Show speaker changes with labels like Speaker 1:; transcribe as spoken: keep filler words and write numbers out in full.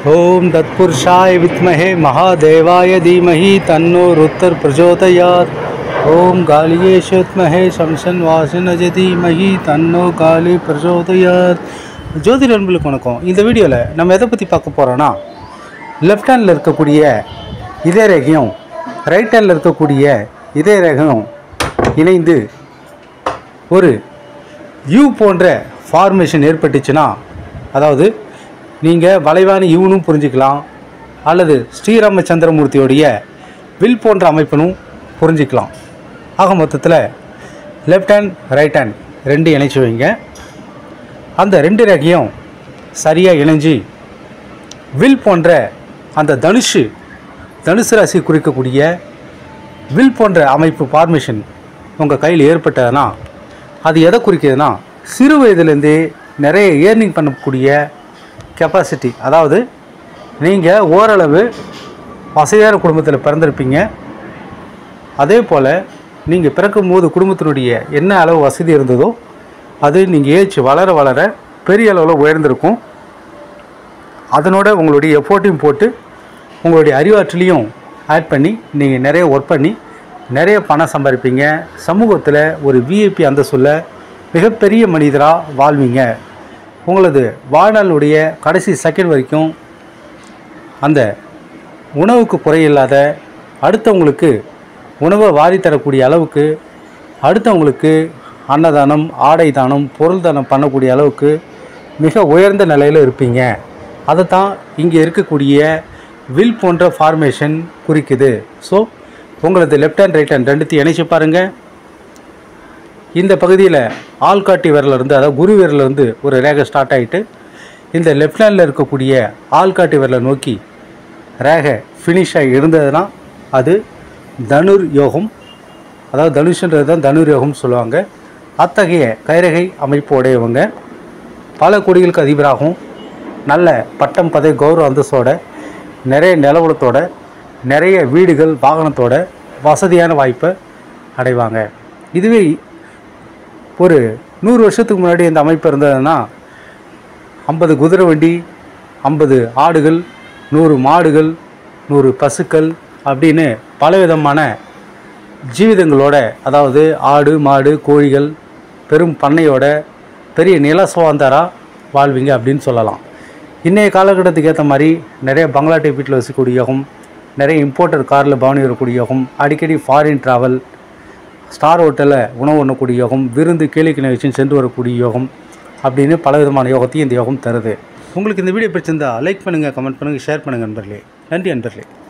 Speaker 1: ओम तत्पुरुषाय विद्महे महादेवाय धीमहि तन्नो रुद्र प्रचोदयात्। ओम गालियेश विद्महे शमशन्वासिनज धीमहि तन्नो गाली प्रचोदयात्। ஜோதிட நண்பர்களுக்கு வணக்கம். இந்த வீடியோவில் நம்ம எதை பற்றி பார்க்க போகிறோன்னா, லெஃப்ட் ஹேண்டில் இருக்கக்கூடிய இதய ரேகையும் ரைட் ஹேண்டில் இருக்கக்கூடிய இதய ரேகையும் இணைந்து ஒரு யூ போன்ற ஃபார்மேஷன் ஏற்பட்டுச்சுன்னா, அதாவது நீங்கள் வளைவான யூனும் புரிஞ்சிக்கலாம், அல்லது ஸ்ரீராமச்சந்திரமூர்த்தியோடைய வில் போன்ற அமைப்பினும் புரிஞ்சிக்கலாம். ஆக மொத்தத்தில் லெஃப்ட் ஹேண்ட் ரைட் ஹேண்ட் ரெண்டு இணைச்சி வைங்க. அந்த ரெண்டு ரேகையும் சரியாக இணைஞ்சி வில் போன்ற அந்த தனுஷு தனுசு ராசி குறிக்கக்கூடிய வில் போன்ற அமைப்பு ஃபார்மேஷன் உங்கள் கையில் ஏற்பட்டதுன்னா, அது எதை குறிக்கிறதுனா, சிறு வயதுலேருந்தே நிறைய ஏர்னிங் பண்ணக்கூடிய கெப்பாசிட்டி. அதாவது நீங்கள் ஓரளவு வசதியான குடும்பத்தில் பிறந்திருப்பீங்க. அதே போல் நீங்கள் பிறக்கும்போது குடும்பத்தினுடைய என்ன அளவு வசதி இருந்ததோ அது நீங்கள் ஏச்சு வளர வளர பெரிய அளவில் உயர்ந்திருக்கும். அதனோட உங்களுடைய எஃபோர்ட்டையும் போட்டு உங்களுடைய அறிவாற்றலையும் ஆட் பண்ணி நீங்கள் நிறைய ஒர்க் பண்ணி நிறைய பணம் சம்பாதிப்பீங்க. சமூகத்தில் ஒரு விஐபி அந்தஸ்துள்ள மிகப்பெரிய மனிதராக வாழ்வீங்க. உங்களது வாழ்நாளுடைய கடைசி செகண்ட் வரைக்கும் அந்த உணவுக்கு குறையில்லாத, அடுத்தவங்களுக்கு உணவை வாரி தரக்கூடிய அளவுக்கு, அடுத்தவங்களுக்கு அன்னதானம், ஆடை தானம், பொருள் தானம் பண்ணக்கூடிய அளவுக்கு மிக உயர்ந்த நிலையில் இருப்பீங்க. அதை தான் இங்கே இருக்கக்கூடிய வில் போன்ற ஃபார்மேஷன் குறிக்குது. ஸோ உங்களது லெஃப்ட் ஹேண்ட் ரைட் ஹேண்ட் ரெண்டுத்தையும் இணைச்சி பாருங்கள். இந்த பகுதியில் ஆள்காட்டி விரலிருந்து, அதாவது குரு விரலிருந்து ஒரு ரேகை ஸ்டார்ட் ஆகிட்டு இந்த லெஃப்ட் ஹேண்டில் இருக்கக்கூடிய ஆள்காட்டி விரலை நோக்கி ரேகை ஃபினிஷ் ஆகி இருந்ததுன்னா அது தனுர் யோகம். அதாவது தனுஷன்றது தான் தனுர் யோகம்னு சொல்லுவாங்க. அத்தகைய கைரேகை அமைப்பு உடையவங்க பல கோடிகளுக்கு அதிபராகவும், நல்ல பட்டம் பதவி கௌரவ அந்தஸ்தோட, நிறைய நிலவரத்தோட, நிறைய வீடுகள் வாகனத்தோட வசதியான வாய்ப்பை அடைவாங்க. இதுவே ஒரு நூறு வருஷத்துக்கு முன்னாடி இந்த அமைப்பு இருந்ததுன்னா, ஐம்பது குதிரை வண்டி, ஐம்பது ஆடுகள், நூறு மாடுகள், நூறு பசுக்கள் அப்படின்னு பலவிதமான ஜீவிதங்களோட, அதாவது ஆடு மாடு கோழிகள் பெரும் பண்ணையோட பெரிய நில சுவாந்தராக வாழ்வீங்க அப்படின்னு சொல்லலாம். இன்றைய காலகட்டத்துக்கு ஏற்ற மாதிரி நிறைய பங்களா டைப் வீட்டில் வசிக்கக்கூடிய யோகம், நிறைய இம்போர்ட்டர் காரில் பவனி வரக்கூடிய யோகம், அடிக்கடி ஃபாரின் ட்ராவல், ஸ்டார் ஹோட்டலில் உணவு உண்ணக்கூடிய யோகம், விருந்து கேளிக்கை நிகழ்ச்சின்னு சென்று வரக்கூடிய யோகம் அப்படின்னு பல விதமான யோகத்தையும் இந்த யோகம் தருது. உங்களுக்கு இந்த வீடியோ பிடிச்சிருந்தால் லைக் பண்ணுங்கள், கமெண்ட் பண்ணுங்கள், ஷேர் பண்ணுங்கள் நண்பர்களே. நன்றி நண்பர்களே.